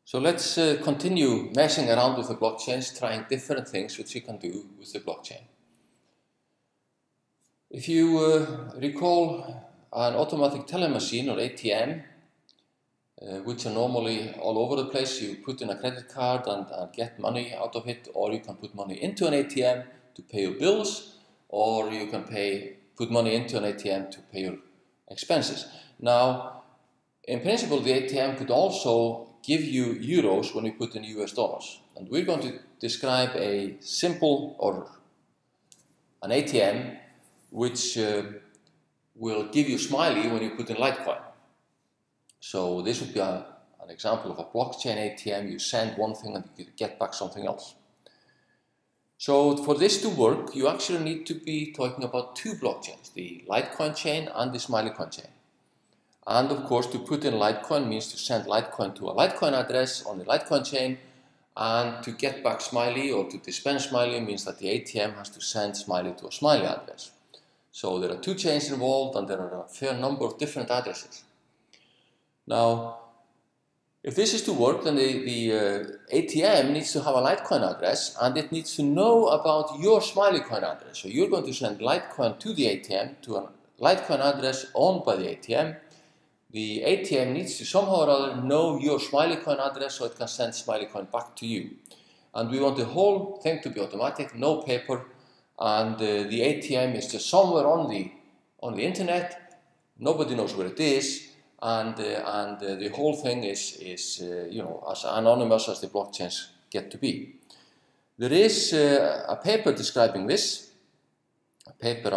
So let's continue messing around with the blockchains, trying different things which you can do with the blockchain. If you recall an automatic teller machine or ATM, which are normally all over the place, you put in a credit card and get money out of it, or you can put money into an ATM to pay your bills, or you can put money into an ATM to pay your expenses. Now, in principle, the ATM could also give you euros when you put in US dollars. And we're going to describe a simple or an ATM which will give you smiley when you put in Litecoin. So this would be an example of a blockchain ATM. You send one thing and you get back something else. So for this to work, you actually need to be talking about two blockchains, the Litecoin chain and the SmileyCoin chain. And of course, to put in Litecoin means to send Litecoin to a Litecoin address on the Litecoin chain, and to get back Smiley or to dispense Smiley means that the ATM has to send Smiley to a Smiley address. So there are two chains involved and there are a fair number of different addresses. Now, if this is to work, then the ATM needs to have a Litecoin address and it needs to know about your SmileyCoin address. So you're going to send Litecoin to the ATM, to a Litecoin address owned by the ATM. The ATM needs to somehow or other know your SmileyCoin address so it can send SmileyCoin back to you. And we want the whole thing to be automatic, no paper, and the ATM is just somewhere on the internet. Nobody knows where it is, and the whole thing is as anonymous as the blockchains get to be. There is a paper describing this, a paper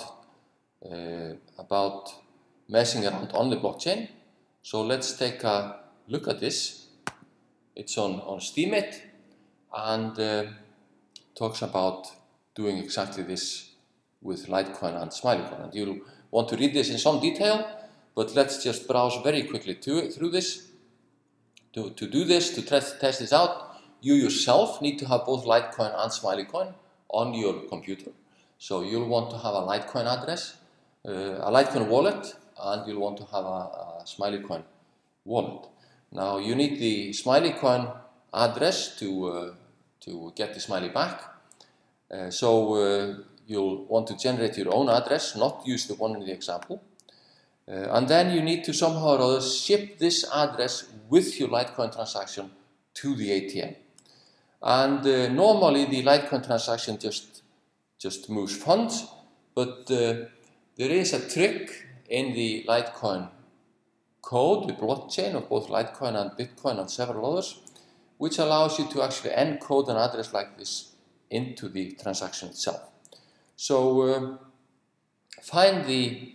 about messing around on the blockchain. So let's take a look at this. It's on Steemit and talks about doing exactly this with Litecoin and SmileyCoin. And you'll want to read this in some detail, but let's just browse very quickly through this. To do this, to test this out, you yourself need to have both Litecoin and SmileyCoin on your computer. So you'll want to have a Litecoin address, a Litecoin wallet, and you'll want to have a SmileyCoin wallet. Now you need the SmileyCoin address to get the Smiley back. So you'll want to generate your own address, not use the one in the example. And then you need to somehow or other ship this address with your Litecoin transaction to the ATM. And normally the Litecoin transaction just moves funds, but there is a trick in the Litecoin code, the blockchain of both Litecoin and Bitcoin and several others, which allows you to actually encode an address like this into the transaction itself. So find the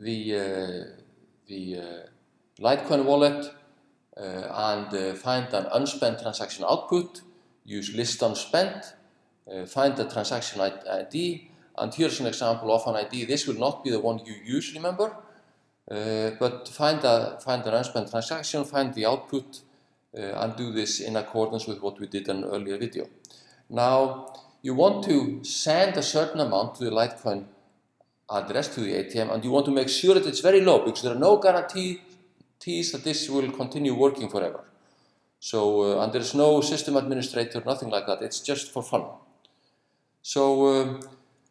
Litecoin wallet and find an unspent transaction output, use list unspent, find the transaction ID, and here's an example of an ID. This will not be the one you use, remember, but find an unspent transaction, find the output, and do this in accordance with what we did in an earlier video. Now, you want to send a certain amount to the Litecoin address, to the ATM, and you want to make sure that it's very low, because there are no guarantees that this will continue working forever. So, and there's no system administrator, nothing like that. It's just for fun. So,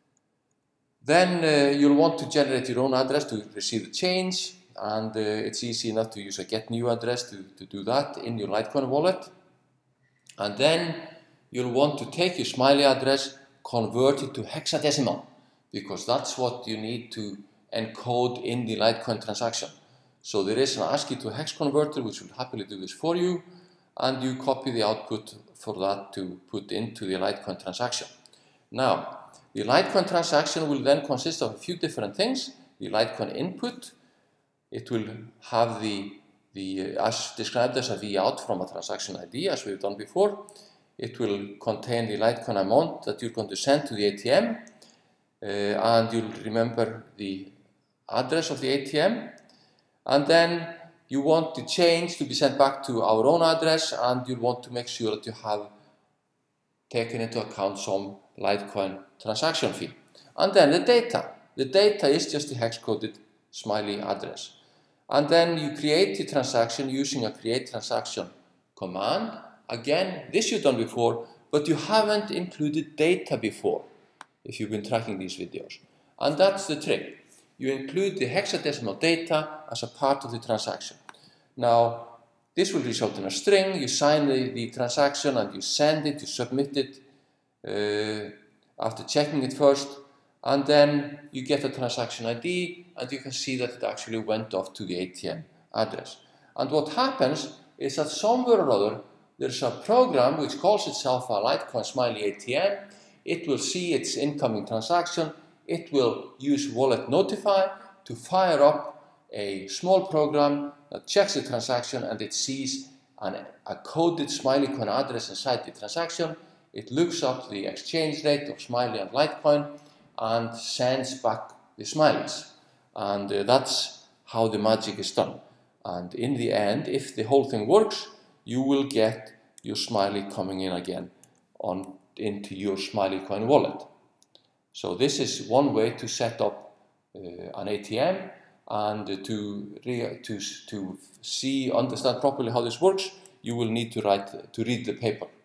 then you'll want to generate your own address to receive the change, and it's easy enough to use a get new address to do that in your Litecoin wallet. And then you'll want to take your Smiley address, convert it to hexadecimal, because that's what you need to encode in the Litecoin transaction. So there is an ASCII to hex converter which will happily do this for you, and you copy the output for that to put into the Litecoin transaction. Now, the Litecoin transaction will then consist of a few different things. The Litecoin input, it will have as described as a V out from a transaction ID, as we've done before. It will contain the Litecoin amount that you're going to send to the ATM, and you'll remember the address of the ATM. And then you want the change to be sent back to our own address, and you'll want to make sure that you have taken into account some Litecoin transaction fee. And then the data. The data is just the hex-coded Smiley address. And then you create the transaction using a create transaction command. Again, this you've done before, but you haven't included data before, if you've been tracking these videos. And that's the trick. You include the hexadecimal data as a part of the transaction. Now, this will result in a string. You sign the transaction and you send it, you submit it after checking it first, and then you get a transaction ID and you can see that it actually went off to the ATM address. And what happens is that somewhere or other there's a program which calls itself a Litecoin Smiley ATM. It will see its incoming transaction. It will use Wallet Notify to fire up a small program that checks the transaction, and it sees a coded Smiley coin address inside the transaction. It looks up the exchange rate of Smiley and Litecoin and sends back the Smileys. And that's how the magic is done. And in the end, if the whole thing works, you will get your Smiley coming in again into your Smiley coin wallet. So this is one way to set up an ATM, and to understand properly how this works, you will need to read the paper.